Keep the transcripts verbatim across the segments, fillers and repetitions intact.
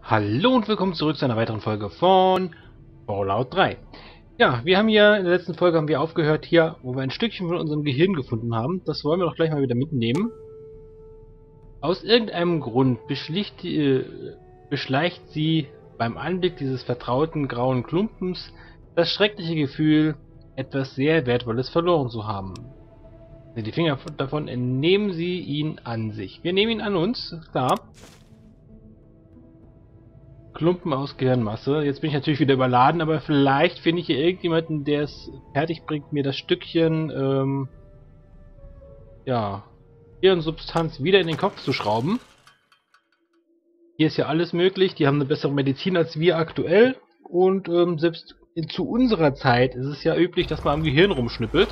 Hallo und willkommen zurück zu einer weiteren Folge von Fallout drei. Ja, wir haben hier, in der letzten Folge haben wir aufgehört hier, wo wir ein Stückchen von unserem Gehirn gefunden haben. Das wollen wir doch gleich mal wieder mitnehmen. Aus irgendeinem Grund beschleicht, äh, beschleicht sie beim Anblick dieses vertrauten grauen Klumpens das schreckliche Gefühl, etwas sehr Wertvolles verloren zu haben. Die Finger davon entnehmen sie ihn an sich. Wir nehmen ihn an uns, klar. Klumpen aus Gehirnmasse. Jetzt bin ich natürlich wieder überladen, aber vielleicht finde ich hier irgendjemanden, der es fertig bringt, mir das Stückchen, ähm, ja, Hirnsubstanz wieder in den Kopf zu schrauben. Hier ist ja alles möglich. Die haben eine bessere Medizin als wir aktuell. Und ähm, selbst in, zu unserer Zeit ist es ja üblich, dass man am Gehirn rumschnippelt.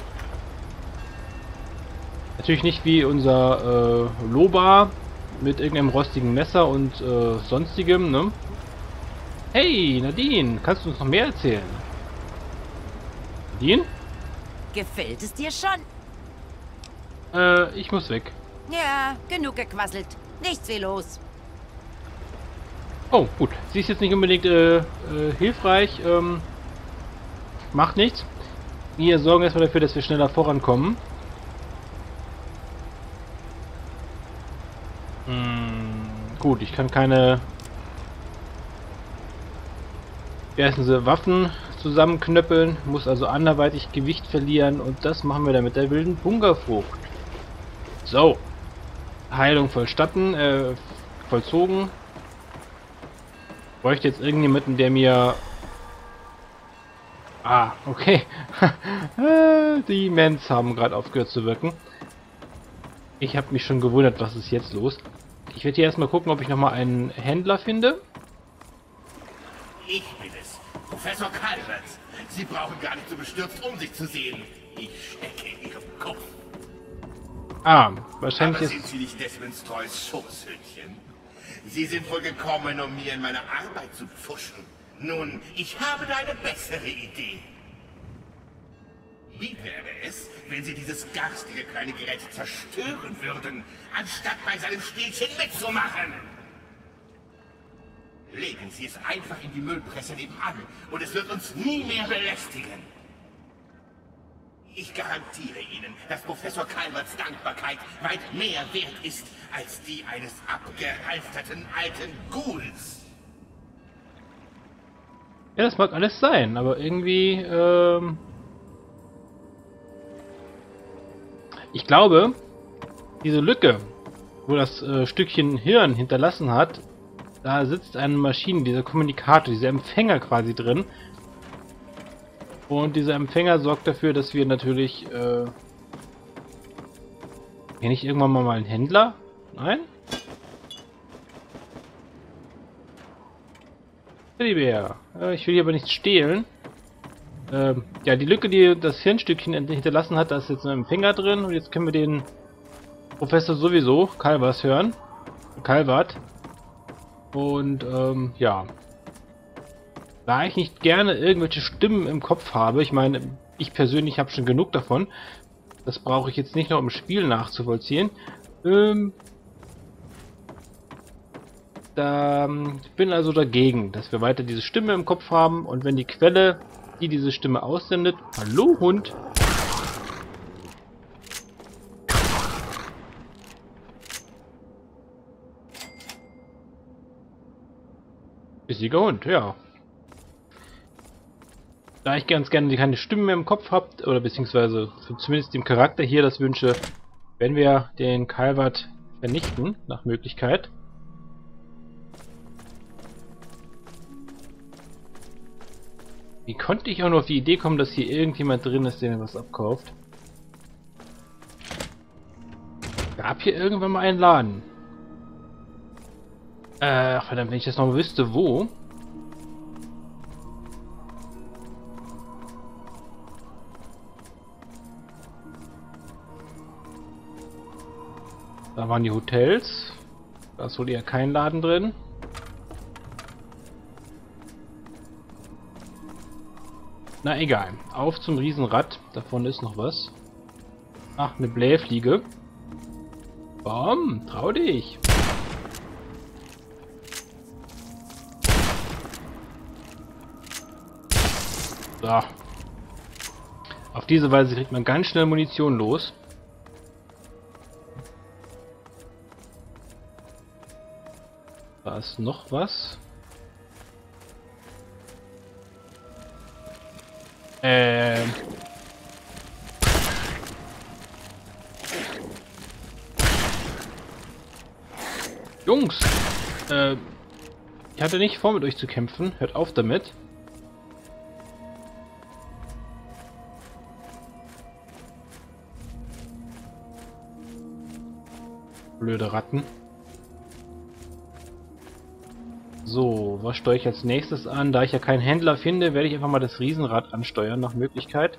Natürlich nicht wie unser äh, Loba mit irgendeinem rostigen Messer und äh, sonstigem, ne? Hey, Nadine, kannst du uns noch mehr erzählen? Nadine? Gefällt es dir schon? Äh, ich muss weg. Ja, genug gequasselt. Nichts wie los. Oh, gut. Sie ist jetzt nicht unbedingt äh, äh, hilfreich. Ähm, macht nichts. Wir sorgen erstmal dafür, dass wir schneller vorankommen. Hm, gut, ich kann keine... Wie heißen sie? Waffen zusammenknöppeln, muss also anderweitig Gewicht verlieren und das machen wir dann mit der wilden Bungerfrucht. So. Heilung vollstatten, äh, vollzogen. Ich bräuchte jetzt irgendjemanden, der mir... Ah, okay. Die Mens haben gerade aufgehört zu wirken. Ich habe mich schon gewundert, was ist jetzt los. Ich werde hier erstmal gucken, ob ich nochmal einen Händler finde. Ich bin es, Professor Calvert. Sie brauchen gar nicht so bestürzt um sich zu sehen. Ich stecke in Ihrem Kopf. Ah, wahrscheinlich Aber ist... sind Sie nicht Desmond Stroys Schoßhündchen? Sie sind wohl gekommen, um mir in meiner Arbeit zu pfuschen. Nun, ich habe da eine bessere Idee. Wie wäre es, wenn Sie dieses garstige kleine Gerät zerstören würden, anstatt bei seinem Spielchen mitzumachen? Legen Sie es einfach in die Müllpresse nebenan und es wird uns nie mehr belästigen. Ich garantiere Ihnen, dass Professor Calverts Dankbarkeit weit mehr wert ist als die eines abgehalfterten alten Ghouls. Ja, das mag alles sein, aber irgendwie, ähm... ich glaube, diese Lücke, wo das äh, Stückchen Hirn hinterlassen hat, da sitzt eine Maschine, dieser Kommunikator, dieser Empfänger quasi drin. Und dieser Empfänger sorgt dafür, dass wir natürlich... Äh Kenne ich irgendwann mal einen Händler? Nein? Teddybär. Äh, ich will hier aber nichts stehlen. Äh, ja, die Lücke, die das Hirnstückchen hinterlassen hat, da ist jetzt ein Empfänger drin. Und jetzt können wir den Professor sowieso, Calvert, hören. Calvert. Und, ähm, ja. Da ich nicht gerne irgendwelche Stimmen im Kopf habe, ich meine, ich persönlich habe schon genug davon. Das brauche ich jetzt nicht noch im Spiel nachzuvollziehen. Ähm, da ich bin also dagegen, dass wir weiter diese Stimme im Kopf haben. Und wenn die Quelle, die diese Stimme aussendet... Hallo, Hund! Bissiger Hund, ja. Da ich ganz gerne keine Stimmen mehr im Kopf habt, oder beziehungsweise zumindest dem Charakter hier das wünsche, wenn wir den Calvert vernichten, nach Möglichkeit. Wie konnte ich auch nur auf die Idee kommen, dass hier irgendjemand drin ist, der mir was abkauft? Gab hier irgendwann mal einen Laden. Äh, verdammt, wenn ich das noch wüsste, wo? Da waren die Hotels. Da ist wohl eher kein Laden drin. Na egal. Auf zum Riesenrad. Davon ist noch was. Ach, eine Blähfliege. Bom, trau dich. So. Auf diese Weise kriegt man ganz schnell Munition los. Da ist noch was. Ähm. Jungs! Äh, ich hatte nicht vor, mit euch zu kämpfen. Hört auf damit. Blöde Ratten. So, was steuere ich als nächstes an? Da ich ja keinen Händler finde, werde ich einfach mal das Riesenrad ansteuern, nach Möglichkeit.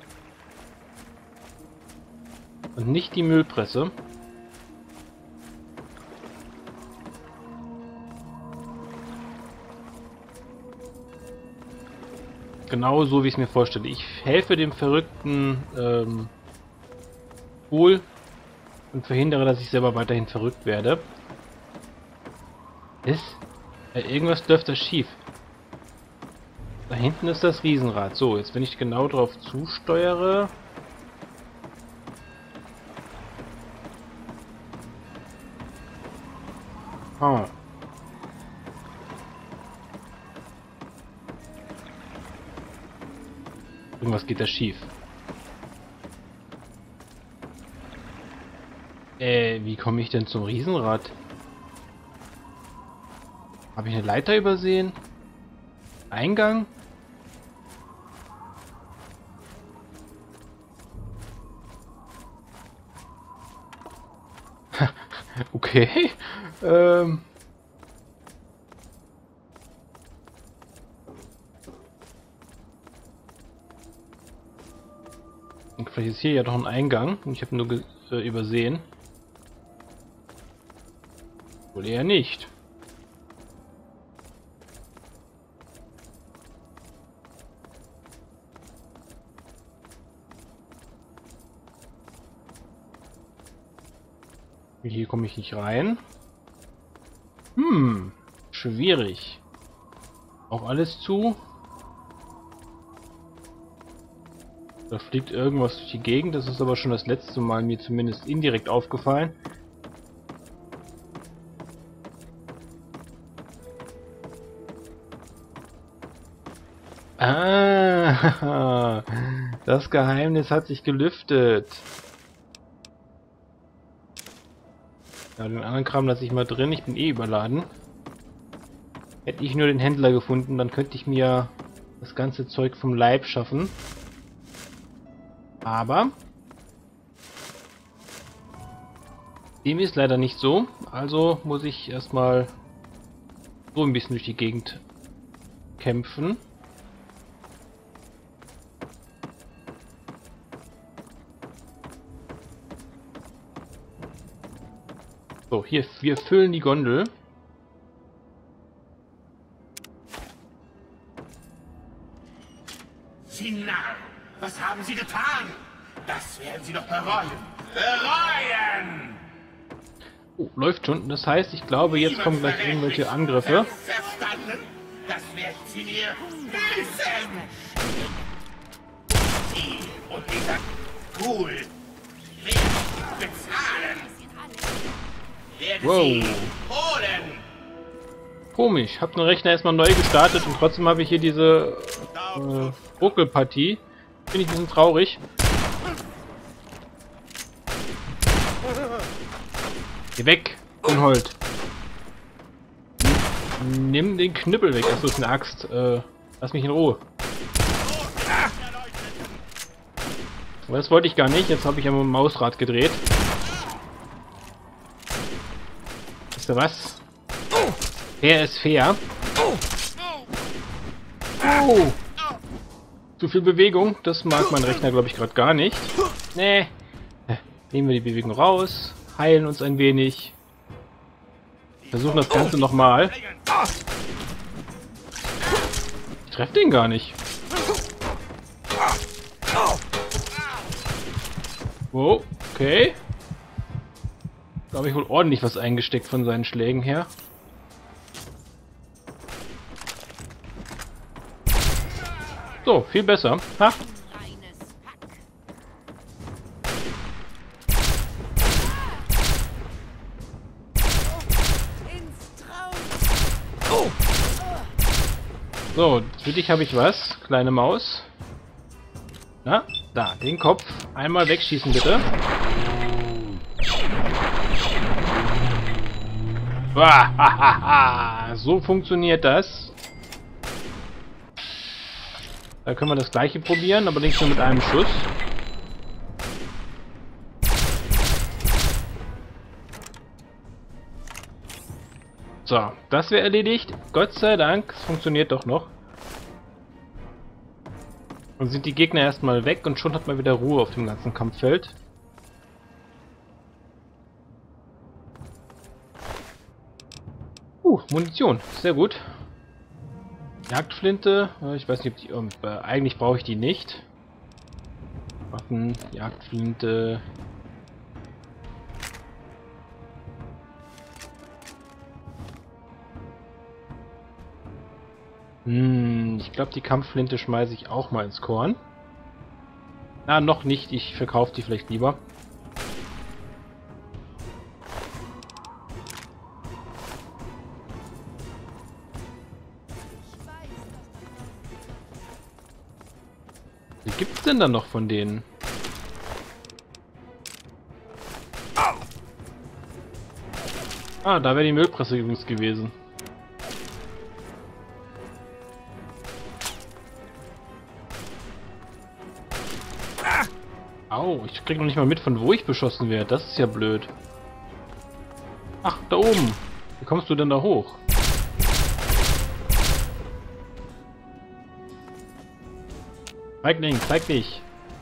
Und nicht die Müllpresse. Genau so, wie ich es mir vorstelle. Ich helfe dem verrückten ähm, Pool und verhindere, dass ich selber weiterhin verrückt werde. Ist? Ja, irgendwas läuft da schief. Da hinten ist das Riesenrad. So, jetzt wenn ich genau drauf zusteuere... Ah. Irgendwas geht da schief. Äh, wie komme ich denn zum Riesenrad? Habe ich eine Leiter übersehen? Eingang? Okay. Ähm. Und vielleicht ist hier ja doch ein Eingang. Ich habe nur äh, übersehen. Wohl eher nicht. Hier komme ich nicht rein. Hm, schwierig. Auch alles zu. Da fliegt irgendwas durch die Gegend. Das ist aber schon das letzte Mal mir zumindest indirekt aufgefallen. Ah, das Geheimnis hat sich gelüftet. Ja, den anderen Kram lasse ich mal drin. Ich bin eh überladen. Hätte ich nur den Händler gefunden, dann könnte ich mir das ganze Zeug vom Leib schaffen. Aber dem ist leider nicht so. Also muss ich erstmal so ein bisschen durch die Gegend kämpfen. So, hier, wir füllen die Gondel. Sie Narr! Was haben Sie getan? Das werden Sie doch bereuen. Bereuen! Oh, läuft schon. Das heißt, ich glaube, jetzt kommen gleich irgendwelche Angriffe. Verstanden? Das werden Sie mir wissen! Sie und dieser Pool werden bezahlen! Werden Wow. Sie holen! Komisch, hab den Rechner erstmal neu gestartet und trotzdem habe ich hier diese äh, Ruckelpartie. Finde ich ein bisschen traurig. Geh weg, Unhold. Nimm den Knüppel weg. Achso, ist eine Axt. Äh, lass mich in Ruhe. Aber das wollte ich gar nicht. Jetzt habe ich am Mausrad gedreht. Wisst ihr was? Fair ist fair. Oh! Zu viel Bewegung. Das mag mein Rechner, glaube ich, gerade gar nicht. Nee. Nehmen wir die Bewegung raus. Heilen uns ein wenig. Versuchen das Ganze nochmal. Ich treffe den gar nicht. Oh, okay. Da habe ich wohl ordentlich was eingesteckt von seinen Schlägen her. So, viel besser. Ha? So, für dich habe ich was, kleine Maus. Na, da, den Kopf. Einmal wegschießen, bitte. So funktioniert das. Da können wir das gleiche probieren, aber nicht nur mit einem Schuss. So, das wäre erledigt. Gott sei Dank, es funktioniert doch noch. Und sind die Gegner erstmal weg und schon hat man wieder Ruhe auf dem ganzen Kampffeld. Uh, Munition, sehr gut. Jagdflinte, ich weiß nicht, ob die, äh, eigentlich brauche ich die nicht. Waffen, Jagdflinte. Hm, ich glaube, die Kampfflinte schmeiße ich auch mal ins Korn. Na, noch nicht. Ich verkaufe die vielleicht lieber. Wie gibt's denn da noch von denen? Ah, da wäre die Müllpresse übrigens gewesen. Au, ich krieg noch nicht mal mit, von wo ich beschossen werde. Das ist ja blöd. Ach, da oben. Wie kommst du denn da hoch? Feigling, zeig dich.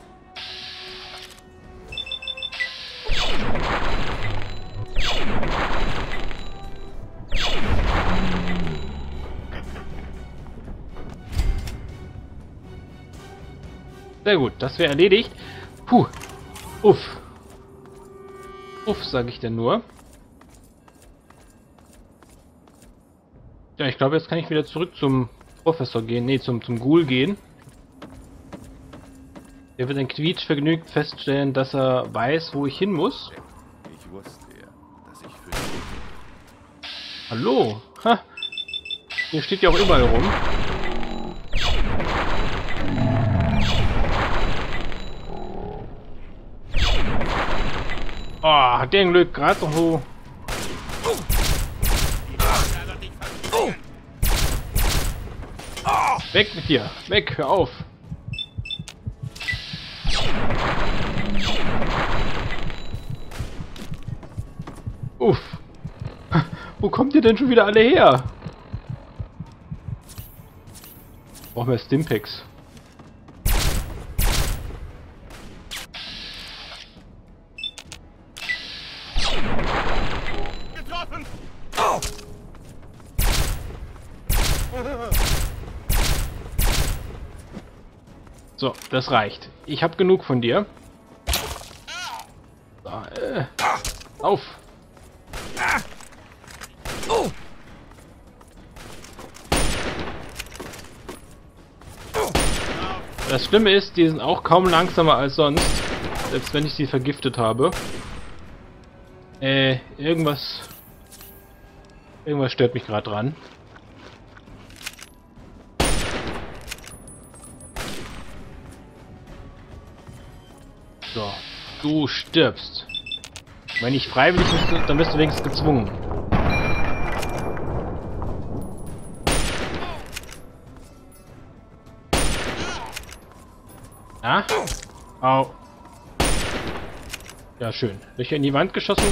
Sehr gut, das wäre erledigt. Puh. Uff. Uff, sage ich denn nur. Ja, ich glaube, jetzt kann ich wieder zurück zum Professor gehen. Ne, zum, zum Ghoul gehen. Der wird ein Quietsch vergnügt feststellen, dass er weiß, wo ich hin muss. Ich wusste ja, dass ich für dich... Hallo? Ha. Hier steht ja auch überall rum. Oh, hat der ein Glück, gerade noch so. Weg mit dir, weg, hör auf. Uff. Wo kommt ihr denn schon wieder alle her? Brauchen wir Stimpaks. Getroffen! So, das reicht. Ich habe genug von dir. So, äh, auf! Das Schlimme ist, die sind auch kaum langsamer als sonst, selbst wenn ich sie vergiftet habe. Äh, irgendwas... Irgendwas stört mich gerade dran. So, du stirbst. Wenn nicht freiwillig bist, dann bist du wenigstens gezwungen. Na? Au. Ja, schön. Löcher in die Wand geschossen.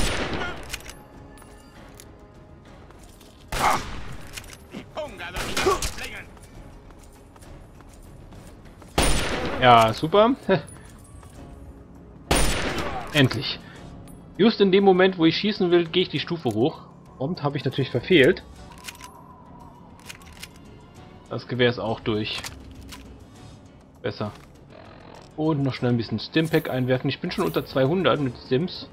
Ja, super. Endlich. Just in dem Moment, wo ich schießen will, gehe ich die Stufe hoch. Und habe ich natürlich verfehlt. Das Gewehr ist auch durch. Besser. Und noch schnell ein bisschen Stimpack einwerfen. Ich bin schon unter zweihundert mit Stims.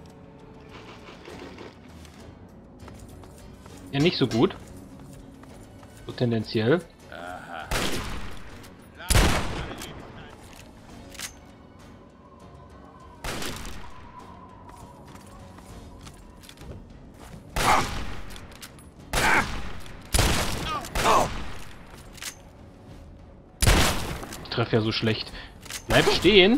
Ja, nicht so gut. So tendenziell. treffe ja so schlecht. Bleib stehen.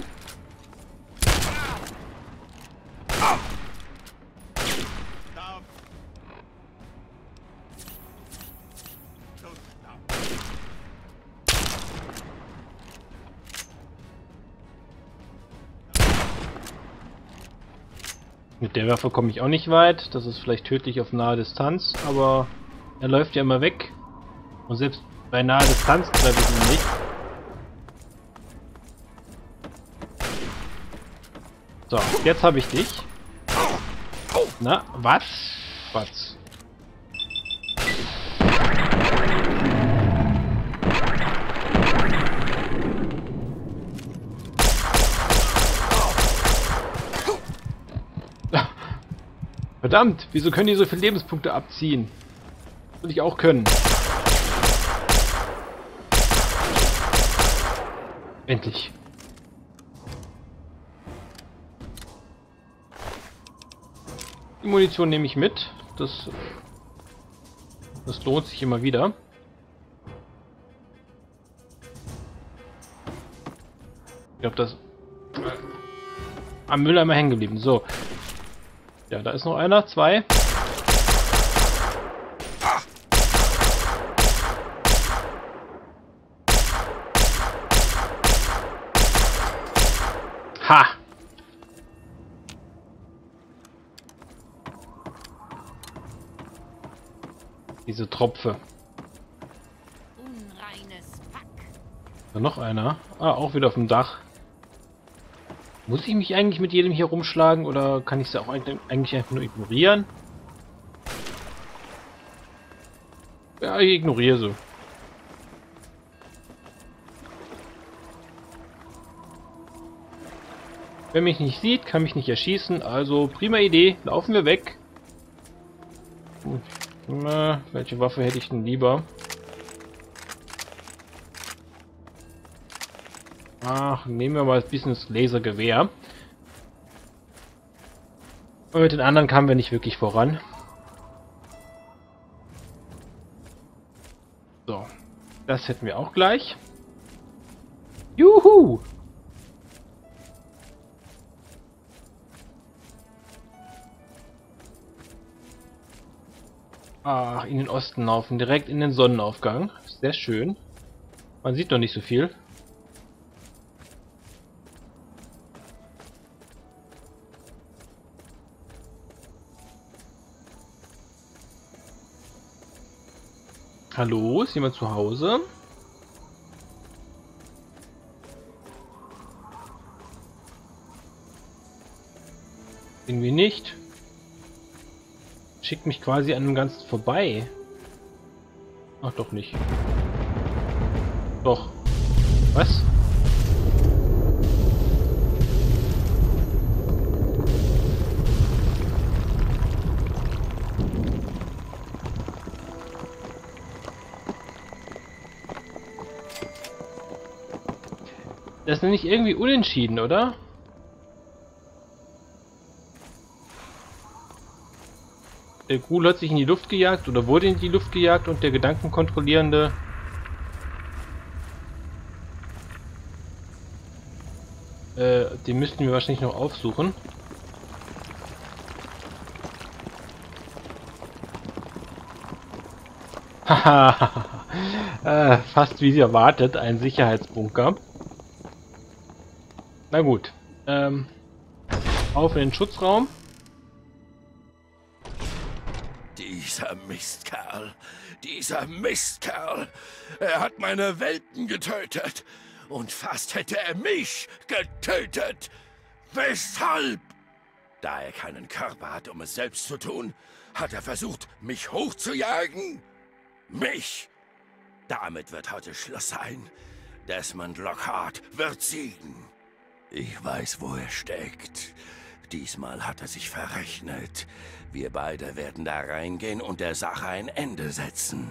Mit der Waffe komme ich auch nicht weit. Das ist vielleicht tödlich auf nahe Distanz, aber er läuft ja immer weg. Und selbst bei naher Distanz treffe ich ihn nicht. So, jetzt habe ich dich. Na, was? Was? Verdammt, wieso können die so viele Lebenspunkte abziehen? Das will ich auch können. Endlich. Die Munition nehme ich mit. Das, das lohnt sich immer wieder. Ich glaube, das am Mülleimer hängen geblieben. So. Ja, da ist noch einer. Zwei. Ha! Diese Tropfe. Unreines Pack. Da noch einer. Ah, auch wieder auf dem Dach. Muss ich mich eigentlich mit jedem hier rumschlagen oder kann ich sie auch eigentlich einfach nur ignorieren? Ja, ich ignoriere sie. Wer mich nicht sieht, kann mich nicht erschießen, also prima Idee, laufen wir weg. Gut. Na, welche Waffe hätte ich denn lieber? Ach, nehmen wir mal ein bisschen das Lasergewehr. Und mit den anderen kamen wir nicht wirklich voran. So, das hätten wir auch gleich. Juhu! Ach, in den Osten laufen, direkt in den Sonnenaufgang. Sehr schön. Man sieht noch nicht so viel. Hallo, ist jemand zu Hause? Irgendwie nicht. Schickt mich quasi an dem Ganzen vorbei. Ach, doch nicht. Doch. Was? Das ist nicht irgendwie unentschieden, oder? Der Ghoul hat sich in die Luft gejagt oder wurde in die Luft gejagt und der Gedankenkontrollierende äh, den müssten wir wahrscheinlich noch aufsuchen. Haha, äh, fast wie erwartet, ein Sicherheitsbunker. Na gut, ähm, auf in den Schutzraum. Dieser Mistkerl, dieser Mistkerl, er hat meine Welpen getötet und fast hätte er mich getötet. Weshalb? Da er keinen Körper hat, um es selbst zu tun, hat er versucht, mich hochzujagen? Mich? Damit wird heute Schluss sein. Desmond Lockhart wird siegen. Ich weiß, wo er steckt. Diesmal hat er sich verrechnet. Wir beide werden da reingehen und der Sache ein Ende setzen.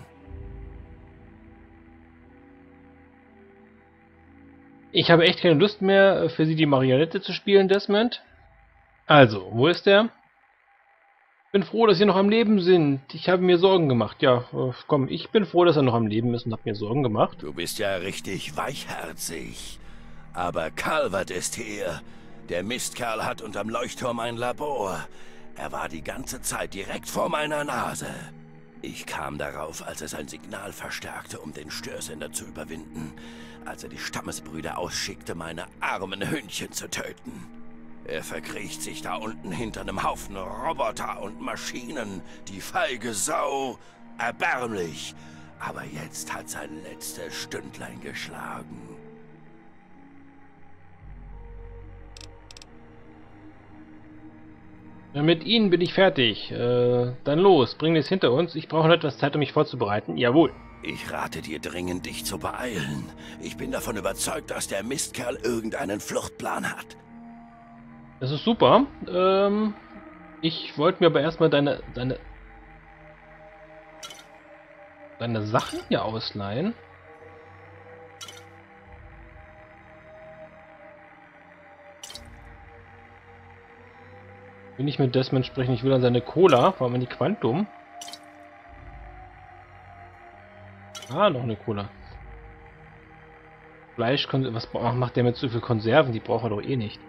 Ich habe echt keine Lust mehr, für Sie die Marionette zu spielen, Desmond. Also, wo ist der? bin froh, dass Sie noch am Leben sind. Ich habe mir Sorgen gemacht. Ja, äh, komm, ich bin froh, dass er noch am Leben ist und habe mir Sorgen gemacht. Du bist ja richtig weichherzig. Aber Calvert ist hier. Der Mistkerl hat unterm Leuchtturm ein Labor. Er war die ganze Zeit direkt vor meiner Nase. Ich kam darauf, als er sein Signal verstärkte, um den Störsender zu überwinden. Als er die Stammesbrüder ausschickte, meine armen Hündchen zu töten. Er verkriecht sich da unten hinter einem Haufen Roboter und Maschinen. Die feige Sau. Erbärmlich. Aber jetzt hat sein letztes Stündlein geschlagen. Ja, mit Ihnen bin ich fertig. Äh, dann los, bringen wir es hinter uns. Ich brauche noch etwas Zeit, um mich vorzubereiten. Jawohl. Ich rate dir dringend, dich zu beeilen. Ich bin davon überzeugt, dass der Mistkerl irgendeinen Fluchtplan hat. Das ist super. Ähm, ich wollte mir aber erstmal deine, deine, deine Sachen hier ausleihen. Will ich mit Desmond sprechen? Ich will an seine Cola, vor allem an die Quantum. Ah, noch eine Cola. Fleisch, was macht der mit so viel Konserven? Die braucht er doch eh nicht.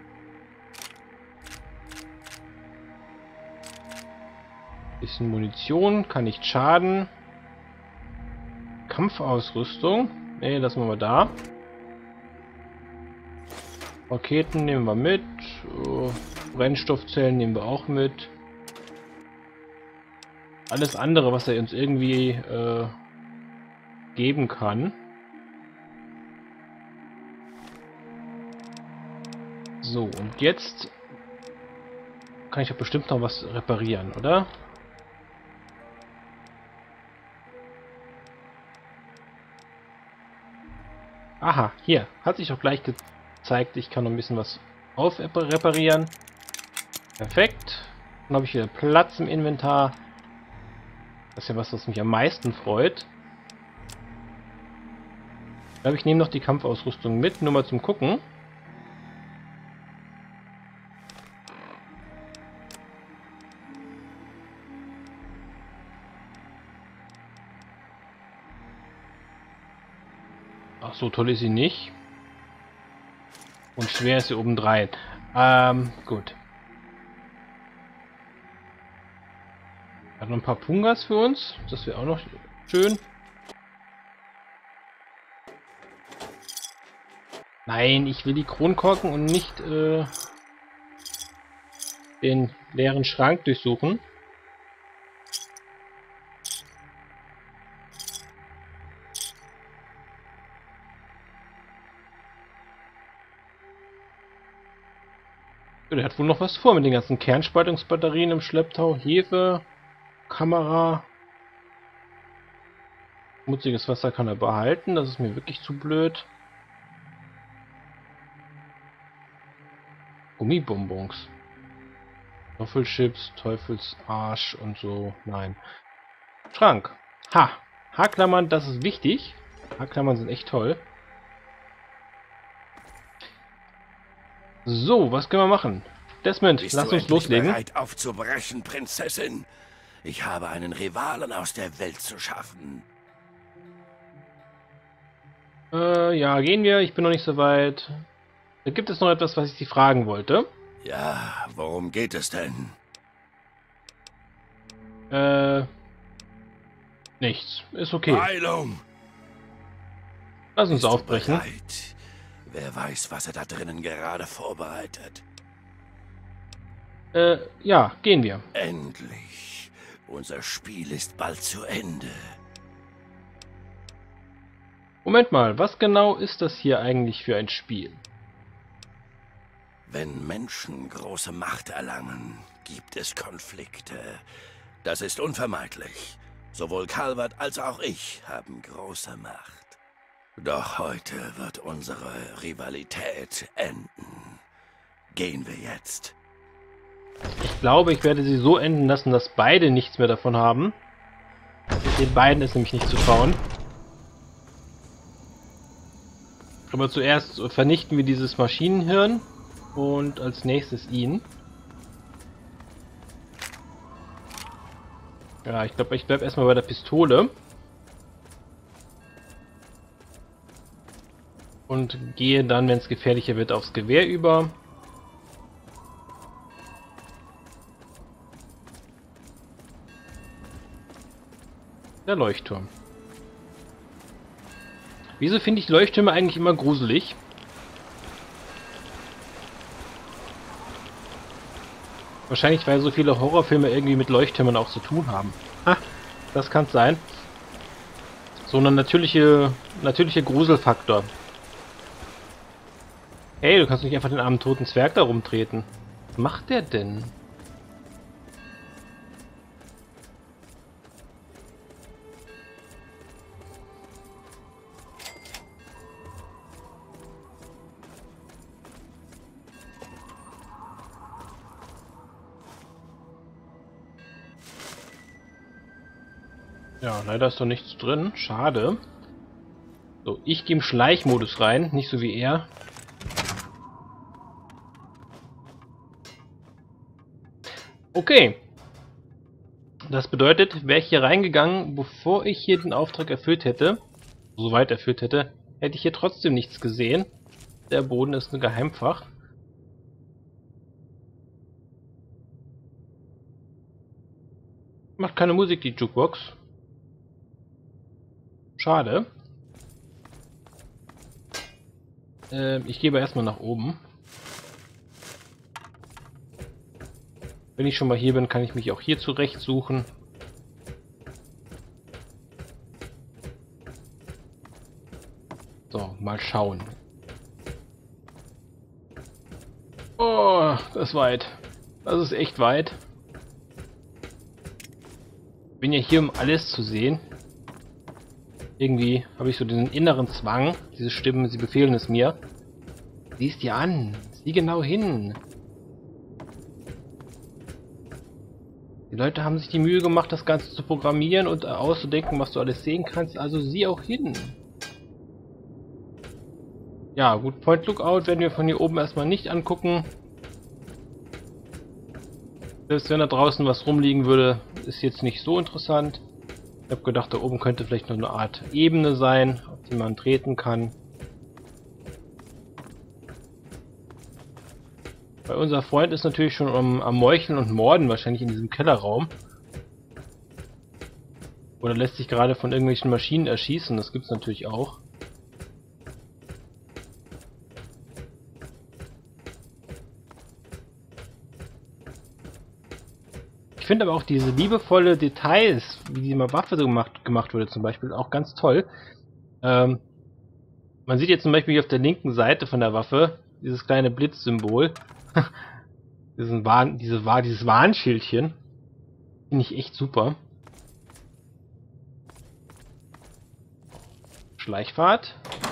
Bisschen Munition, kann nicht schaden. Kampfausrüstung. Ne, lassen wir mal da. Raketen nehmen wir mit. Uh, Brennstoffzellen nehmen wir auch mit. Alles andere, was er uns irgendwie äh, geben kann. So, und jetzt kann ich doch bestimmt noch was reparieren, oder? Aha, hier. Hat sich doch gleich gezeigt, ich kann noch ein bisschen was auf reparieren. Perfekt. Dann habe ich wieder Platz im Inventar. Das ist ja was, was mich am meisten freut. Ich glaube, ich nehme noch die Kampfausrüstung mit, nur mal zum Gucken. Ach, so toll ist sie nicht. Und schwer ist sie obendrein. Ähm, gut. Hat noch ein paar Pungas für uns. Das wäre auch noch schön. Nein, ich will die Kronkorken und nicht äh, den leeren Schrank durchsuchen. Der hat wohl noch was vor mit den ganzen Kernspaltungsbatterien im Schlepptau. Hefe, Kamera. Schmutziges Wasser kann er behalten. Das ist mir wirklich zu blöd. Gummibonbons. Teufelschips, Teufelsarsch und so. Nein. Schrank. Ha. Haarklammern, das ist wichtig. Haarklammern sind echt toll. So, was können wir machen? Desmond, Bist lass du uns loslegen. Bereit aufzubrechen, Prinzessin? Ich habe einen Rivalen aus der Welt zu schaffen. Äh, ja, gehen wir. Ich bin noch nicht so weit. Da gibt es noch etwas, was ich Sie fragen wollte. Ja, worum geht es denn? Äh, nichts. Ist okay. Heilung! Lass uns Bist du aufbrechen. bereit? Wer weiß, was er da drinnen gerade vorbereitet. Äh, ja, gehen wir. Endlich. Unser Spiel ist bald zu Ende. Moment mal, was genau ist das hier eigentlich für ein Spiel? Wenn Menschen große Macht erlangen, gibt es Konflikte. Das ist unvermeidlich. Sowohl Calvert als auch ich haben große Macht. Doch heute wird unsere Rivalität enden. Gehen wir jetzt. Ich glaube, ich werde sie so enden lassen, dass beide nichts mehr davon haben. Den beiden ist nämlich nicht zu trauen. Aber zuerst vernichten wir dieses Maschinenhirn und als nächstes ihn. Ja, ich glaube, ich bleib erstmal bei der Pistole. Und gehe dann, wenn es gefährlicher wird, aufs Gewehr über. Der Leuchtturm. Wieso finde ich Leuchttürme eigentlich immer gruselig? Wahrscheinlich, weil so viele Horrorfilme irgendwie mit Leuchttürmen auch zu tun haben. Ha, das kann es sein. So eine natürliche, natürliche Gruselfaktor. Hey, du kannst nicht einfach den armen toten Zwerg da rumtreten. Was macht der denn? Ja, leider ist doch nichts drin. Schade. So, ich gehe im Schleichmodus rein, nicht so wie er. Okay. Das bedeutet, wäre ich hier reingegangen, bevor ich hier den Auftrag erfüllt hätte, soweit erfüllt hätte, hätte ich hier trotzdem nichts gesehen. Der Boden ist ein Geheimfach. Macht keine Musik, die Jukebox. Schade. Äh, ich gehe aber erstmal nach oben. Wenn ich schon mal hier bin, kann ich mich auch hier zurecht suchen. So, mal schauen. Oh, das ist weit. Das ist echt weit. Bin ja hier, um alles zu sehen. Irgendwie habe ich so diesen inneren Zwang. Diese Stimmen, sie befehlen es mir. Sieh es dir an. Sieh genau hin. Die Leute haben sich die Mühe gemacht, das Ganze zu programmieren und auszudenken, was du alles sehen kannst. Also sieh auch hin. Ja, gut. Point Lookout werden wir von hier oben erstmal nicht angucken. Selbst wenn da draußen was rumliegen würde, ist jetzt nicht so interessant. Ich habe gedacht, da oben könnte vielleicht noch eine Art Ebene sein, auf die man treten kann. Weil unser Freund ist natürlich schon am, am Meucheln und Morden, wahrscheinlich in diesem Kellerraum. Oder lässt sich gerade von irgendwelchen Maschinen erschießen, das gibt es natürlich auch. Ich finde aber auch diese liebevolle Details, wie die mal Waffe gemacht, gemacht wurde zum Beispiel, auch ganz toll. Ähm, man sieht jetzt zum Beispiel hier auf der linken Seite von der Waffe dieses kleine Blitzsymbol. Diesen Warn, diese, dieses Warnschildchen. Finde ich echt super. Schleichfahrt.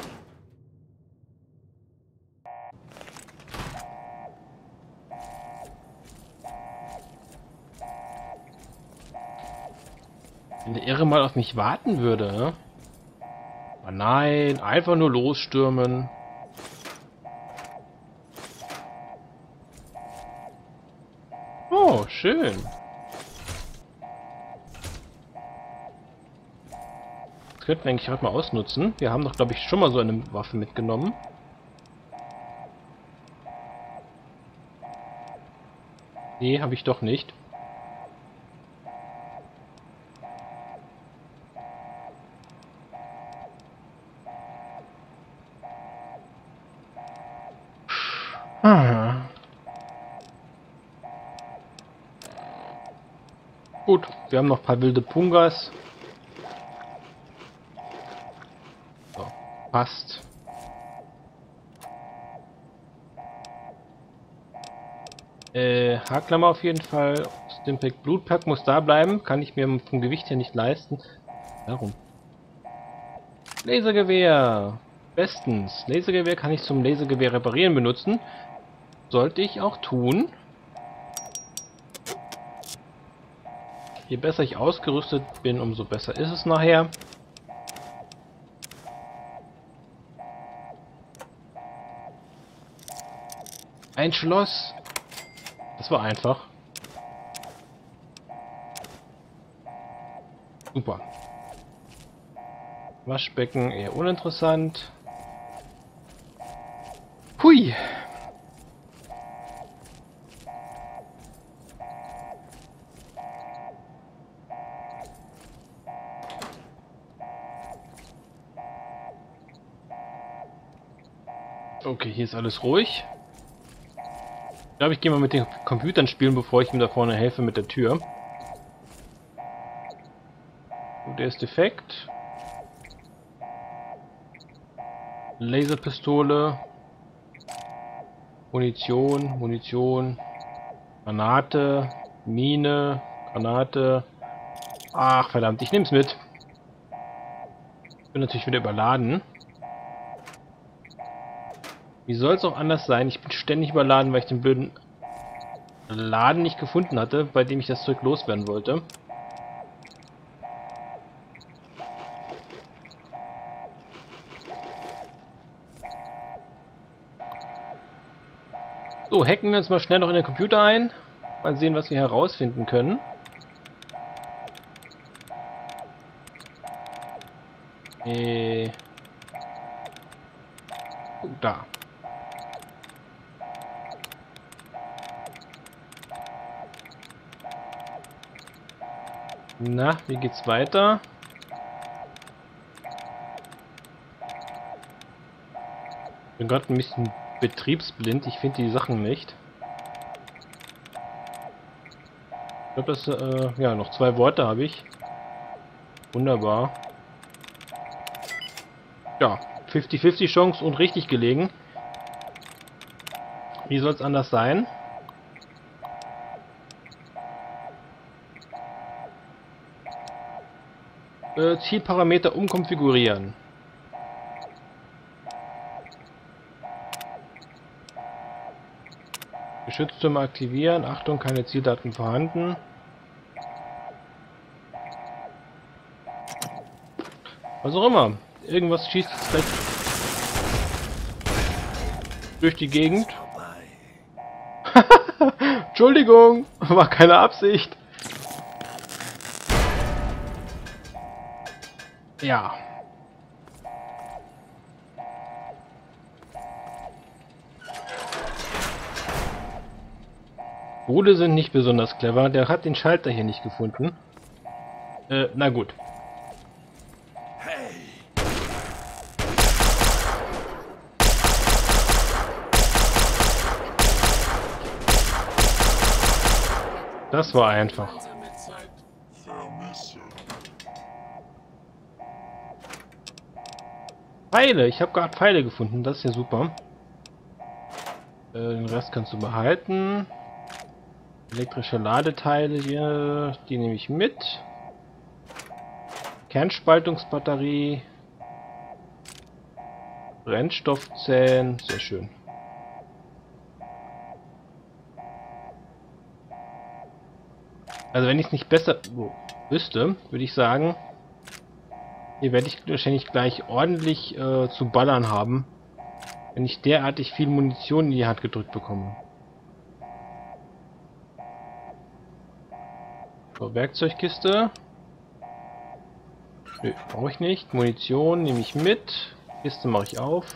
Wenn der Irre mal auf mich warten würde, ne? Aber nein, einfach nur losstürmen. Oh, schön. Das könnten wir eigentlich heute mal ausnutzen. Wir haben doch, glaube ich, schon mal so eine Waffe mitgenommen. Nee, habe ich doch nicht. Ah. Gut, wir haben noch ein paar wilde Pungas. So, passt. Äh, Haarklammer auf jeden Fall. Stimpack Blutpack muss da bleiben. Kann ich mir vom Gewicht her nicht leisten. Warum? Lasergewehr. Bestens. Lasergewehr kann ich zum Lasergewehr reparieren benutzen. Sollte ich auch tun. Je besser ich ausgerüstet bin, umso besser ist es nachher. Ein Schloss. Das war einfach. Super. Waschbecken eher uninteressant. Hui! Okay, hier ist alles ruhig. Ich glaube, ich gehe mal mit den Computern spielen, bevor ich ihm da vorne helfe mit der Tür. Und der ist defekt. Laserpistole. Munition, Munition. Granate. Mine. Granate. Ach, verdammt, ich nehme es mit. Ich bin natürlich wieder überladen. Wie soll es auch anders sein? Ich bin ständig überladen, weil ich den blöden Laden nicht gefunden hatte, bei dem ich das Zeug loswerden wollte. So, hacken wir uns mal schnell noch in den Computer ein. Mal sehen, was wir herausfinden können. Äh. Oh, da. Na, wie geht's weiter? Ich bin gerade ein bisschen betriebsblind. Ich finde die Sachen nicht. Ich glaube, das äh, ja, noch zwei Worte habe ich. Wunderbar. Ja, fünfzig fünfzig Chance und richtig gelegen. Wie soll es anders sein? Äh, Zielparameter umkonfigurieren. Geschütztürme aktivieren. Achtung, keine Zieldaten vorhanden. Was auch immer. Irgendwas schießt jetzt gleich durch die Gegend. Entschuldigung, war keine Absicht. Ja. Bode sind nicht besonders clever. Der hat den Schalter hier nicht gefunden. Äh, na gut. Das war einfach. Pfeile, ich habe gerade Pfeile gefunden, das ist ja super. Äh, den Rest kannst du behalten. Elektrische Ladeteile hier, die nehme ich mit. Kernspaltungsbatterie. Brennstoffzellen, sehr schön. Also wenn ich es nicht besser oh, wüsste, würde ich sagen, hier werde ich wahrscheinlich gleich ordentlich äh, zu ballern haben, wenn ich derartig viel Munition in die Hand gedrückt bekomme. So, Werkzeugkiste. Nö, brauche ich nicht. Munition nehme ich mit. Kiste mache ich auf.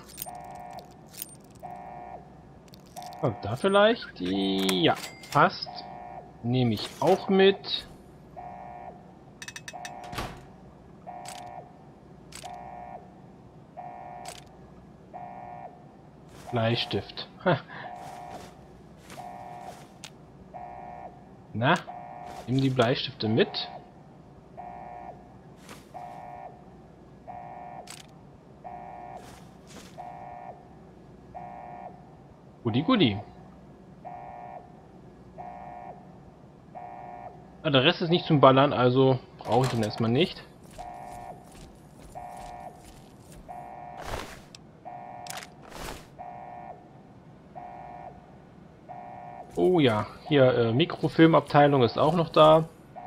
Oh, da vielleicht? Ja, passt. Nehme ich auch mit. Bleistift. Ha. Na, nimm die Bleistifte mit. Gudi gudi. Ah, der Rest ist nicht zum Ballern, also brauche ich ihn erstmal nicht. Oh ja, hier äh, Mikrofilmabteilung ist auch noch da.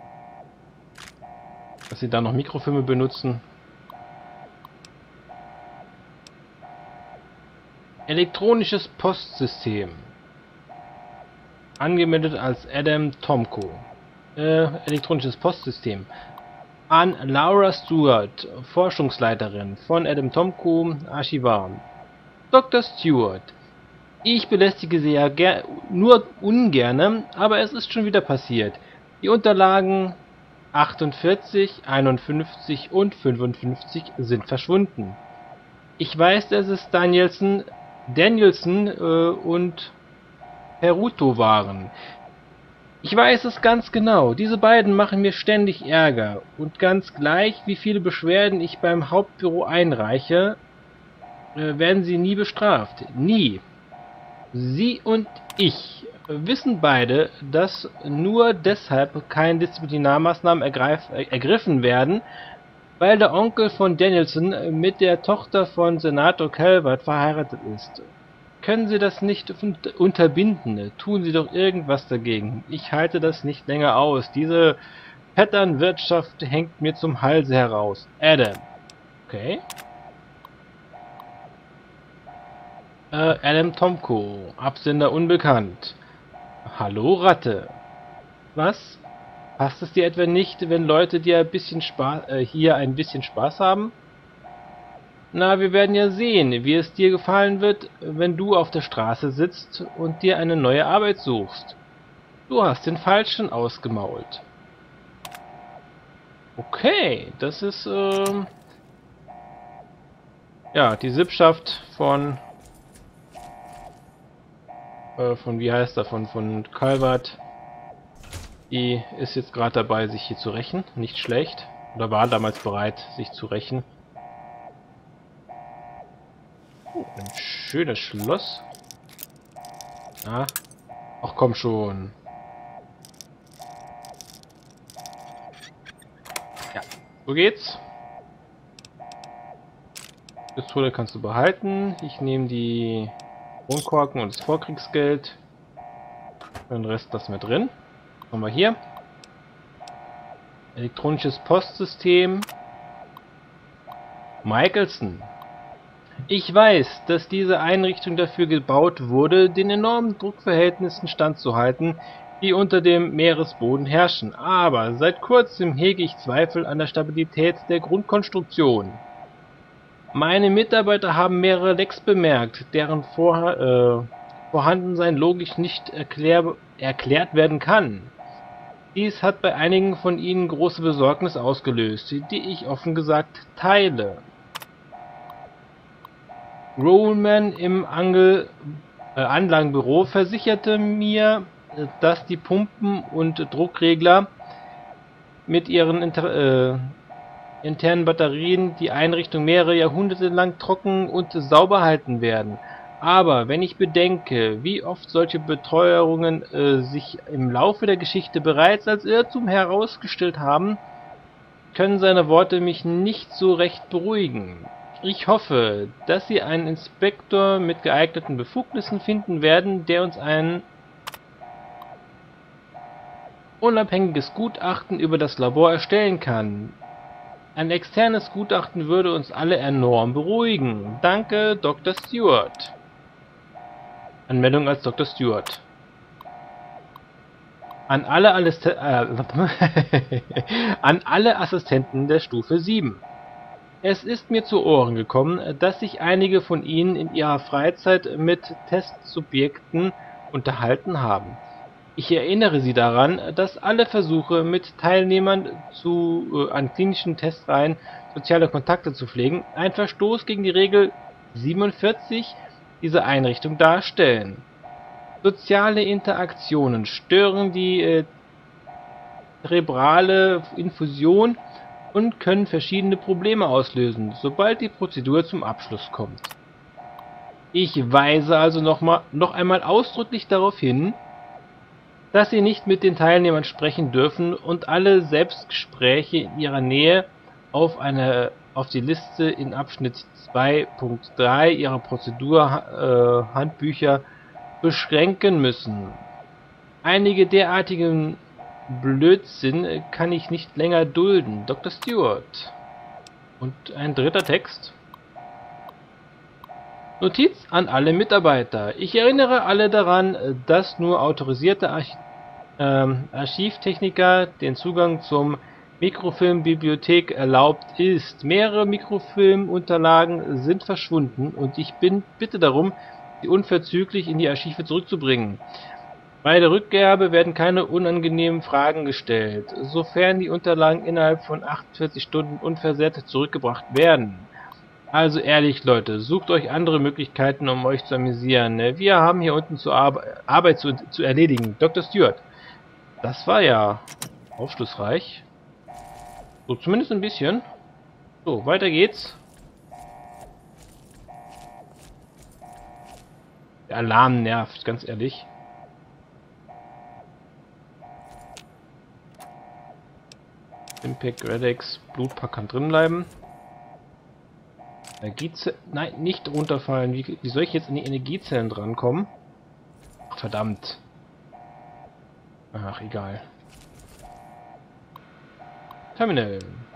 Dass sie da noch Mikrofilme benutzen. Elektronisches Postsystem. Angemeldet als Adam Tomko. Äh, elektronisches Postsystem. An Laura Stewart, Forschungsleiterin von Adam Tomko, Archivar. Doktor Stewart, ich belästige Sie ja ger nur ungerne, aber es ist schon wieder passiert. Die Unterlagen achtundvierzig, einundfünfzig und fünfundfünfzig sind verschwunden. Ich weiß, dass es Danielson, Danielson äh, und Peruto waren. Ich weiß es ganz genau. Diese beiden machen mir ständig Ärger. Und ganz gleich, wie viele Beschwerden ich beim Hauptbüro einreiche, äh, werden sie nie bestraft. Nie. Sie und ich wissen beide, dass nur deshalb keine Disziplinarmaßnahmen ergreif, äh, ergriffen werden, weil der Onkel von Danielson mit der Tochter von Senator Calvert verheiratet ist. Können Sie das nicht unterbinden? Tun Sie doch irgendwas dagegen. Ich halte das nicht länger aus. Diese Patternwirtschaft hängt mir zum Halse heraus. Adam. Okay. Äh, Adam Tomko. Absender unbekannt. Hallo Ratte. Was? Passt es dir etwa nicht, wenn Leute dir ein bisschen Spaß, äh, hier ein bisschen Spaß haben? Na, wir werden ja sehen, wie es dir gefallen wird, wenn du auf der Straße sitzt und dir eine neue Arbeit suchst. Du hast den Falschen ausgemault. Okay, das ist, ähm... ja, die Sippschaft von... Äh, von, wie heißt er, von, von Calvert. Die ist jetzt gerade dabei, sich hier zu rächen. Nicht schlecht. Oder war damals bereit, sich zu rächen. Oh, ein schönes Schloss. Ah. Ach komm schon. Ja, so geht's. Pistole kannst du behalten. Ich nehme die Kronkorken und das Vorkriegsgeld. Den Rest lassen wir drin. Was haben wir hier? Elektronisches Postsystem. Michelson. Ich weiß, dass diese Einrichtung dafür gebaut wurde, den enormen Druckverhältnissen standzuhalten, die unter dem Meeresboden herrschen, aber seit kurzem hege ich Zweifel an der Stabilität der Grundkonstruktion. Meine Mitarbeiter haben mehrere Lecks bemerkt, deren Vor äh, Vorhandensein logisch nicht erklär erklärt werden kann. Dies hat bei einigen von ihnen große Besorgnis ausgelöst, die ich offen gesagt teile. Rollman im Angel äh, Anlagenbüro versicherte mir, äh, dass die Pumpen und Druckregler mit ihren inter, äh, internen Batterien die Einrichtung mehrere Jahrhunderte lang trocken und sauber halten werden. Aber wenn ich bedenke, wie oft solche Beteuerungen äh, sich im Laufe der Geschichte bereits als Irrtum herausgestellt haben, können seine Worte mich nicht so recht beruhigen. Ich hoffe, dass Sie einen Inspektor mit geeigneten Befugnissen finden werden, der uns ein unabhängiges Gutachten über das Labor erstellen kann. Ein externes Gutachten würde uns alle enorm beruhigen. Danke, Doktor Stewart. Anmeldung als Doktor Stewart. An alle, Assisten äh, an alle Assistenten der Stufe sieben. Es ist mir zu Ohren gekommen, dass sich einige von Ihnen in ihrer Freizeit mit Testsubjekten unterhalten haben. Ich erinnere Sie daran, dass alle Versuche mit Teilnehmern zu, äh, an klinischen Testreihen soziale Kontakte zu pflegen ein Verstoß gegen die Regel siebenundvierzig dieser Einrichtung darstellen. Soziale Interaktionen stören die äh, zerebrale Infusion und können verschiedene Probleme auslösen, sobald die Prozedur zum Abschluss kommt. Ich weise also noch, mal, noch einmal ausdrücklich darauf hin, dass Sie nicht mit den Teilnehmern sprechen dürfen und alle Selbstgespräche in Ihrer Nähe auf, eine, auf die Liste in Abschnitt zwei Punkt drei Ihrer Prozedur-Handbücher äh, beschränken müssen. Einige derartigen Blödsinn kann ich nicht länger dulden. Doktor Stewart. Und ein dritter Text. Notiz an alle Mitarbeiter. Ich erinnere alle daran, dass nur autorisierte Arch ähm, Archivtechniker den Zugang zum Mikrofilmbibliothek erlaubt ist. Mehrere Mikrofilmunterlagen sind verschwunden und ich bin bitte darum, sie unverzüglich in die Archive zurückzubringen. Bei der Rückgabe werden keine unangenehmen Fragen gestellt, sofern die Unterlagen innerhalb von achtundvierzig Stunden unversehrt zurückgebracht werden. Also ehrlich, Leute, sucht euch andere Möglichkeiten, um euch zu amüsieren. Wir haben hier unten zur Ar Arbeit zu, zu erledigen. Doktor Stewart. Das war ja aufschlussreich. So, zumindest ein bisschen. So, weiter geht's. Der Alarm nervt, ganz ehrlich. Impact Redex, Blutpack kann drin bleiben. Energiezellen. Nein, nicht runterfallen. Wie, wie soll ich jetzt in die Energiezellen drankommen? Ach, verdammt. Ach, egal. Terminal.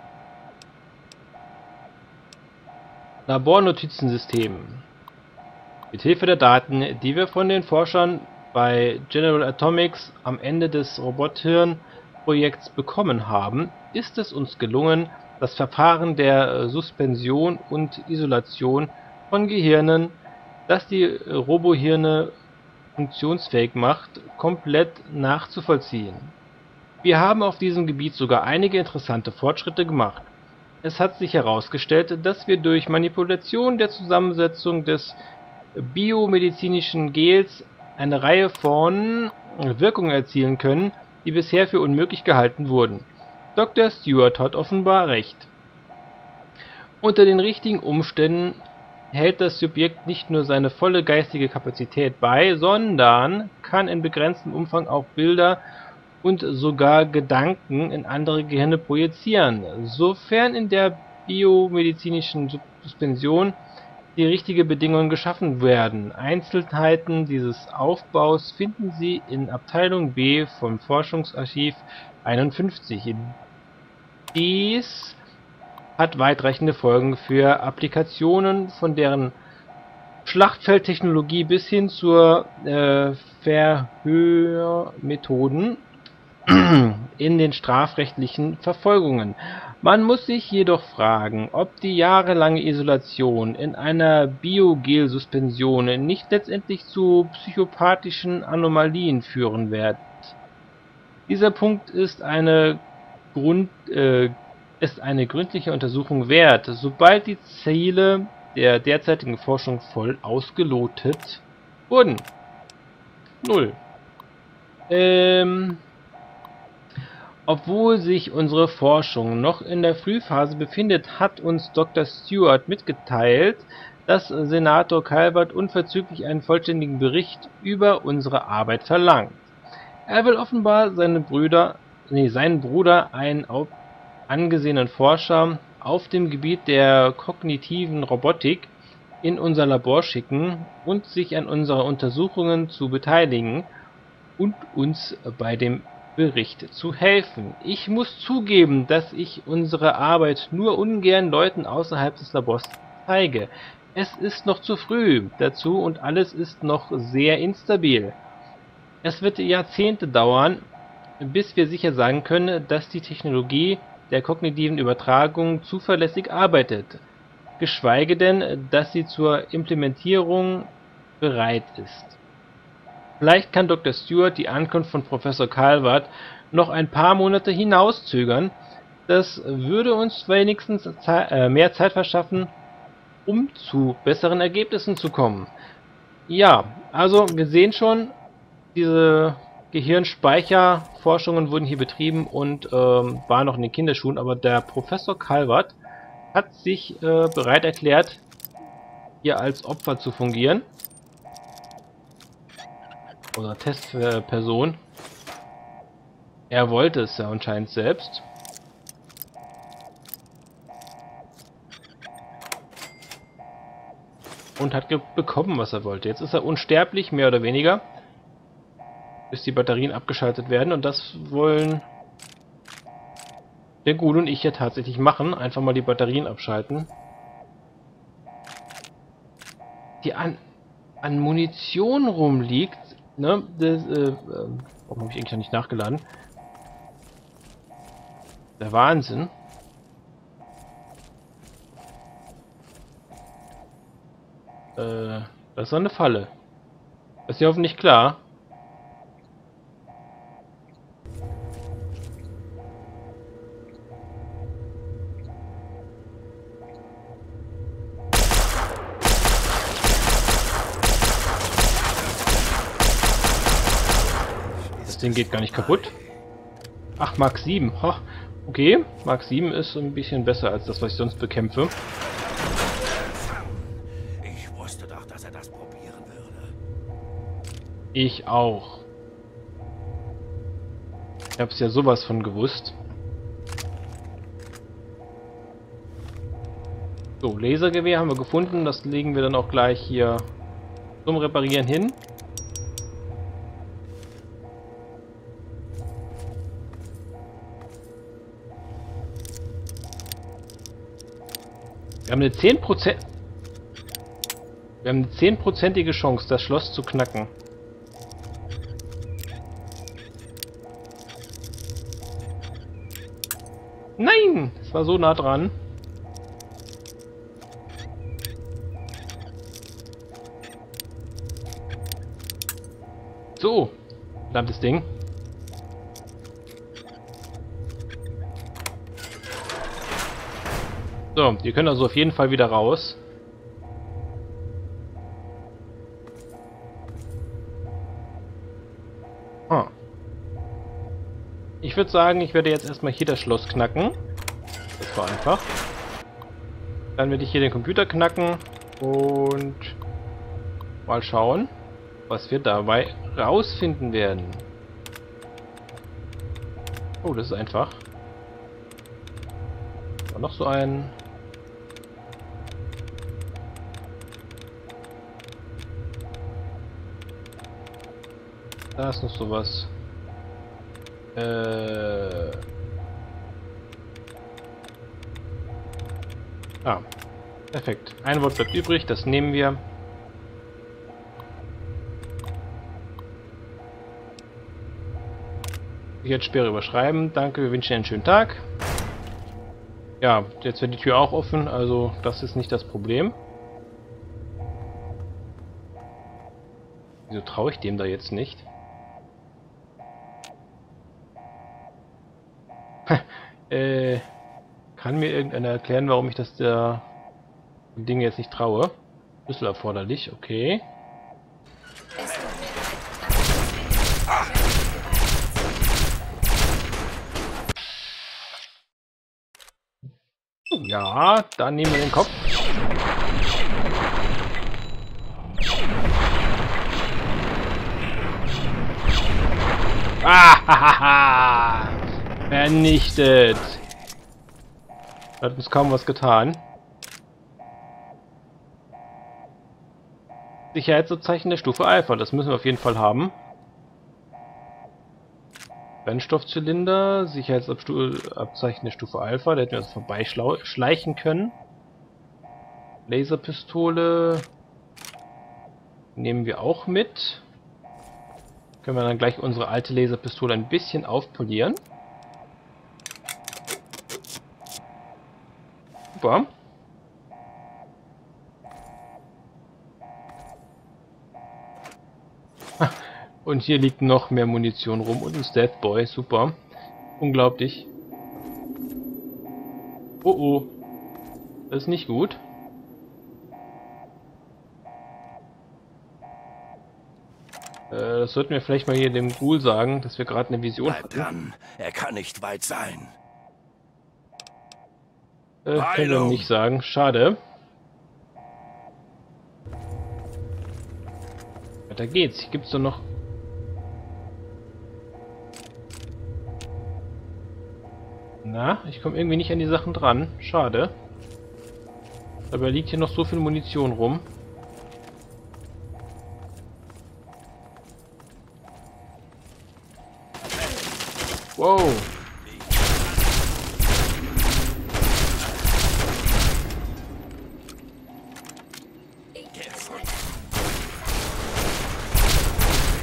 Labornotizensystem. Mit Hilfe der Daten, die wir von den Forschern bei General Atomics am Ende des Robothirn-Projekts bekommen haben, ist es uns gelungen, das Verfahren der Suspension und Isolation von Gehirnen, das die Robohirne funktionsfähig macht, komplett nachzuvollziehen. Wir haben auf diesem Gebiet sogar einige interessante Fortschritte gemacht. Es hat sich herausgestellt, dass wir durch Manipulation der Zusammensetzung des biomedizinischen Gels eine Reihe von Wirkungen erzielen können, die bisher für unmöglich gehalten wurden. Doktor Stewart hat offenbar recht. Unter den richtigen Umständen hält das Subjekt nicht nur seine volle geistige Kapazität bei, sondern kann in begrenztem Umfang auch Bilder und sogar Gedanken in andere Gehirne projizieren, sofern in der biomedizinischen Suspension die richtigen Bedingungen geschaffen werden. Einzelheiten dieses Aufbaus finden Sie in Abteilung B vom Forschungsarchiv einundfünfzig. Dies hat weitreichende Folgen für Applikationen von deren Schlachtfeldtechnologie bis hin zur äh, Verhörmethoden in den strafrechtlichen Verfolgungen. Man muss sich jedoch fragen, ob die jahrelange Isolation in einer Biogel-Suspension nicht letztendlich zu psychopathischen Anomalien führen wird. Dieser Punkt ist eine Grund, äh, ist eine gründliche Untersuchung wert, sobald die Ziele der derzeitigen Forschung voll ausgelotet wurden. Null. Ähm... Obwohl sich unsere Forschung noch in der Frühphase befindet, hat uns Doktor Stewart mitgeteilt, dass Senator Calvert unverzüglich einen vollständigen Bericht über unsere Arbeit verlangt. Er will offenbar seine Brüder, nee, seinen Bruder, einen angesehenen Forscher auf dem Gebiet der kognitiven Robotik, in unser Labor schicken und sich an unseren Untersuchungen zu beteiligen und uns bei dem Bericht zu helfen. Ich muss zugeben, dass ich unsere Arbeit nur ungern Leuten außerhalb des Labors zeige. Es ist noch zu früh dazu und alles ist noch sehr instabil. Es wird Jahrzehnte dauern, bis wir sicher sagen können, dass die Technologie der kognitiven Übertragung zuverlässig arbeitet, geschweige denn, dass sie zur Implementierung bereit ist. Vielleicht kann Doktor Stewart die Ankunft von Professor Calvert noch ein paar Monate hinauszögern. Das würde uns wenigstens Ze- äh, mehr Zeit verschaffen, um zu besseren Ergebnissen zu kommen. Ja, also wir sehen schon, diese Gehirnspeicherforschungen wurden hier betrieben und ähm, waren noch in den Kinderschuhen, aber der Professor Calvert hat sich äh, bereit erklärt, hier als Opfer zu fungieren. Oder Testperson. Er wollte es ja anscheinend selbst. Und hat bekommen, was er wollte. Jetzt ist er unsterblich, mehr oder weniger. Bis die Batterien abgeschaltet werden. Und das wollen der Ghoul und ich ja tatsächlich machen. Einfach mal die Batterien abschalten. Die an, an Munition rumliegt. Ne, das, äh, warum habe ich eigentlich noch nicht nachgeladen? Der Wahnsinn. Äh, das ist doch eine Falle. Das ist ja hoffentlich klar. Das Ding geht gar nicht kaputt. Ach, Mark sieben. Ha, okay, Mark sieben ist ein bisschen besser als das, was ich sonst bekämpfe. Ich wusste doch, dass er das probieren würde. Ich auch. Ich hab's ja sowas von gewusst. So, Lasergewehr haben wir gefunden. Das legen wir dann auch gleich hier zum Reparieren hin. Wir haben eine zehn Prozent... Wir haben eine zehnprozentige Chance, das Schloss zu knacken. Nein! Es war so nah dran. So. Verdammtes Ding. So, die können also auf jeden Fall wieder raus. Ah. Ich würde sagen, ich werde jetzt erstmal hier das Schloss knacken. Das war einfach. Dann werde ich hier den Computer knacken und mal schauen, was wir dabei rausfinden werden. Oh, das ist einfach. Und noch so ein... Da ist noch sowas. Äh. Ah. Perfekt. Ein Wort bleibt übrig, das nehmen wir. Sicherheitssperre überschreiben. Danke, wir wünschen Ihnen einen schönen Tag. Ja, jetzt wird die Tür auch offen, also das ist nicht das Problem. Wieso traue ich dem da jetzt nicht? äh, kann mir irgendeiner erklären, warum ich das der Ding jetzt nicht traue? Schlüssel erforderlich, okay. Ja, dann nehmen wir den Kopf. Ah, vernichtet. Hat uns kaum was getan. Sicherheitsabzeichen der Stufe Alpha, das müssen wir auf jeden Fall haben. Brennstoffzylinder, Sicherheitsabzeichen der Stufe Alpha, da hätten wir uns vorbeischleichen können. Laserpistole nehmen wir auch mit. Können wir dann gleich unsere alte Laserpistole ein bisschen aufpolieren. Super. Und hier liegt noch mehr Munition rum und ein Stealth Boy. Super. Unglaublich. Oh oh. Das ist nicht gut. Äh, das sollten wir vielleicht mal hier dem Ghoul sagen, dass wir gerade eine Vision Bleib dran. Er kann nicht weit sein. Äh, können wir nicht sagen. Schade. Weiter geht's. Hier gibt's doch noch... Na, ich komme irgendwie nicht an die Sachen dran. Schade. Dabei liegt hier noch so viel Munition rum. Wow.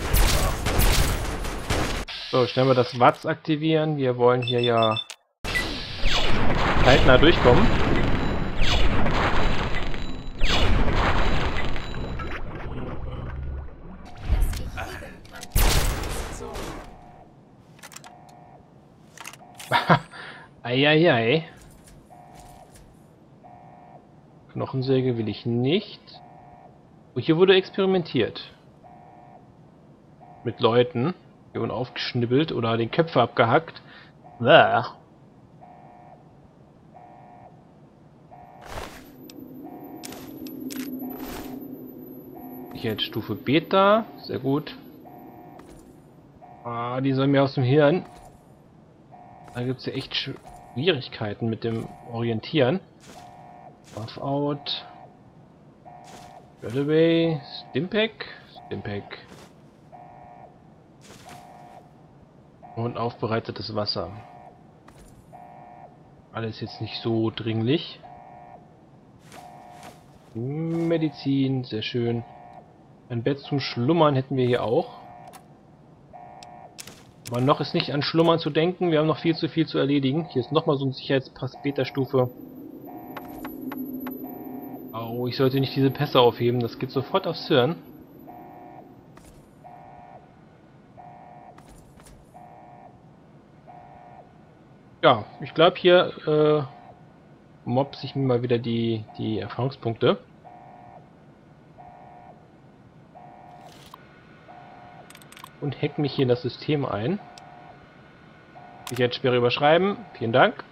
So, schnell mal das Watts aktivieren. Wir wollen hier ja zeitnah durchkommen. Eieiei. Knochensäge will ich nicht. Oh, hier wurde experimentiert. Mit Leuten. Hier wurden aufgeschnibbelt oder den Köpfe abgehackt. Bäh. Hier jetzt Stufe Beta. Sehr gut. Ah, die sollen mir aus dem Hirn. Da gibt es ja echt Schwierigkeiten mit dem Orientieren. Buff out. Away. Stimpack. Stimpack. Und aufbereitetes Wasser. Alles jetzt nicht so dringlich. Medizin, sehr schön. Ein Bett zum Schlummern hätten wir hier auch. Aber noch ist nicht an Schlummern zu denken. Wir haben noch viel zu viel zu erledigen. Hier ist nochmal so ein Sicherheitspass Beta-Stufe. Oh, ich sollte nicht diese Pässe aufheben. Das geht sofort aufs Hirn. Ja, ich glaube hier äh, mobs ich mir mal wieder die, die Erfahrungspunkte. Und hack mich hier in das System ein. Sicherheitssperre überschreiben. Vielen Dank.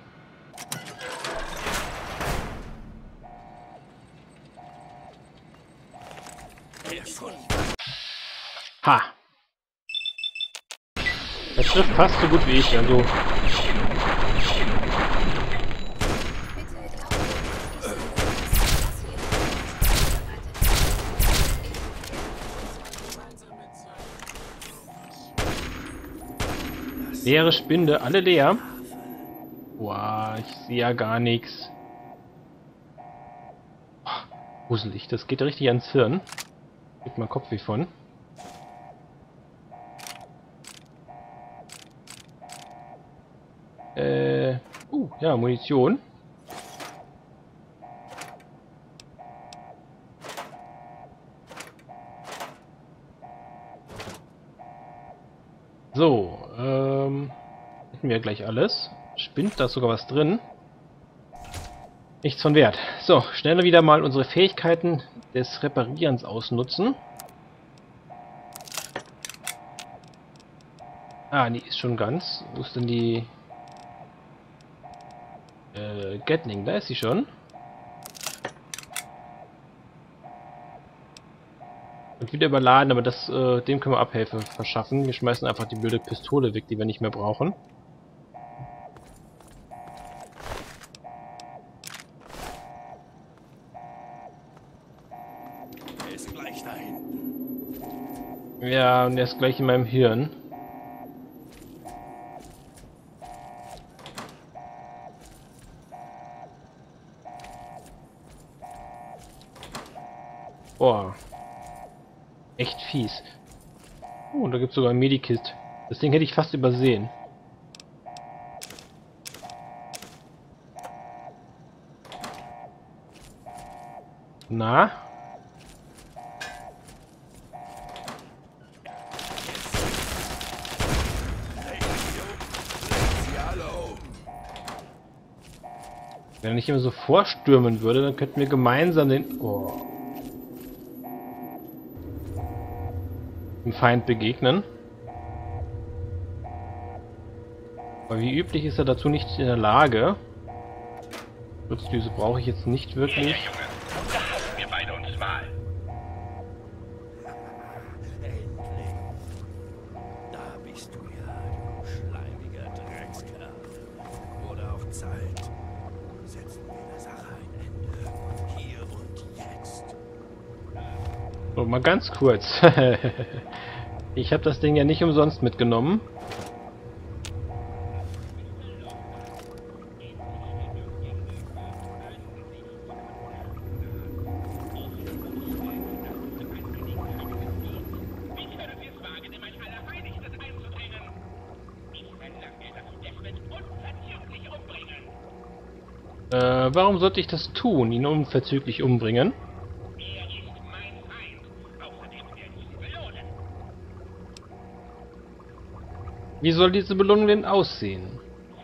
Ha! Er trifft fast so gut wie ich, also. Leere Spinde, alle leer. Boah, ich sehe ja gar nichts. Gruselig, das geht richtig ans Hirn. Gibt mein Kopf wie von. Äh, uh, ja, Munition. So, ähm, hätten wir gleich alles. Spinnt, da ist sogar was drin. Nichts von Wert. So, schnell wieder mal unsere Fähigkeiten des Reparierens ausnutzen. Ah, die ist schon ganz. Wo ist denn die... Äh, Gatling, da ist sie schon. Und wieder überladen, aber das, äh, dem können wir Abhilfe verschaffen. Wir schmeißen einfach die blöde Pistole weg, die wir nicht mehr brauchen. Er ist gleich da hinten. Ja, und er ist gleich in meinem Hirn. Boah. Echt fies. Oh, und da gibt es sogar ein Medikit. Das Ding hätte ich fast übersehen. Na? Wenn er nicht immer so vorstürmen würde, dann könnten wir gemeinsam den... Oh. dem Feind begegnen. Aber wie üblich ist er dazu nicht in der Lage. Schutzdüse brauche ich jetzt nicht wirklich. Ja, Junge, da hatten wir beide uns mal. Endlich. Da bist du ja, du schleimiger Dreckskerl. Wurde auch Zeit. Setzen wir der Sache ein Ende. Hier und jetzt. So, mal ganz kurz. Ich habe das Ding ja nicht umsonst mitgenommen. Äh, warum sollte ich das tun? Ihn unverzüglich umbringen? Wie soll diese Belohnung denn aussehen?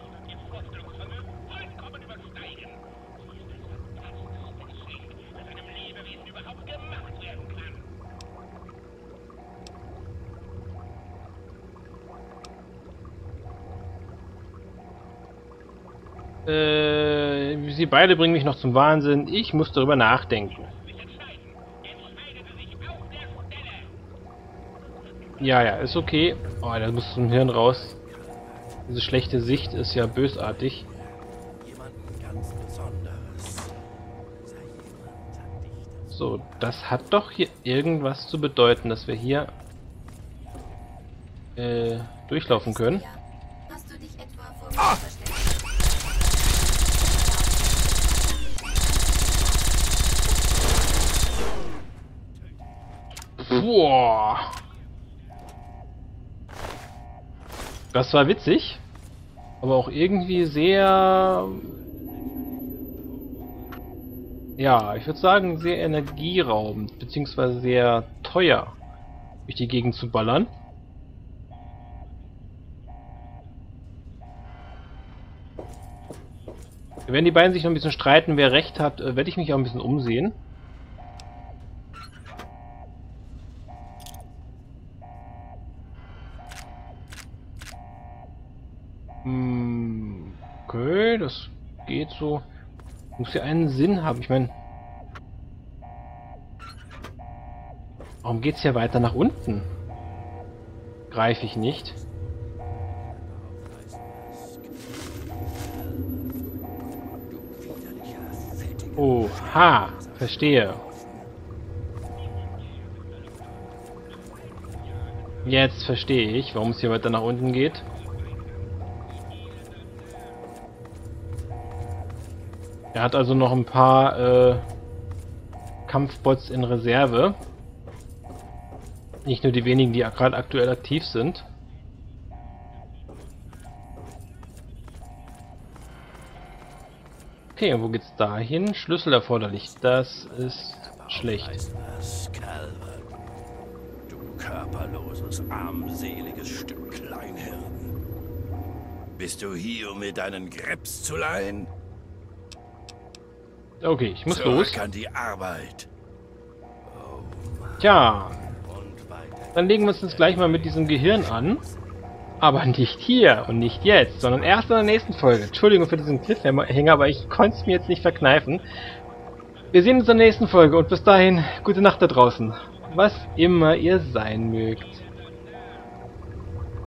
Äh, sie beide bringen mich noch zum Wahnsinn. Ich muss darüber nachdenken. Ja, ja, ist okay. Oh, da muss zum Hirn raus. Diese schlechte Sicht ist ja bösartig. So, das hat doch hier irgendwas zu bedeuten, dass wir hier äh, durchlaufen können. Ah! Boah. Das war witzig, aber auch irgendwie sehr, ja, ich würde sagen, sehr energieraubend, beziehungsweise sehr teuer, durch die Gegend zu ballern. Wenn die beiden sich noch ein bisschen streiten, wer recht hat, werde ich mich auch ein bisschen umsehen. Okay, das geht so. Muss ja einen Sinn haben. Ich meine, warum geht's hier weiter nach unten? Greife ich nicht. Oha, verstehe. Jetzt verstehe ich, warum es hier weiter nach unten geht. Er hat also noch ein paar äh, Kampfbots in Reserve. Nicht nur die wenigen, die gerade aktuell aktiv sind. Okay, und wo geht's da hin? Schlüssel erforderlich. Das ist schlecht. Du körperloses, armseliges Stück Kleinhirn. Bist du hier, um mir deinen Grips zu leihen? Okay, ich muss Zurück los. an die Arbeit. Tja, dann legen wir uns jetzt gleich mal mit diesem Gehirn an. Aber nicht hier und nicht jetzt, sondern erst in der nächsten Folge. Entschuldigung für diesen Cliffhanger, aber ich konnte es mir jetzt nicht verkneifen. Wir sehen uns in der nächsten Folge und bis dahin, gute Nacht da draußen. Was immer ihr sein mögt.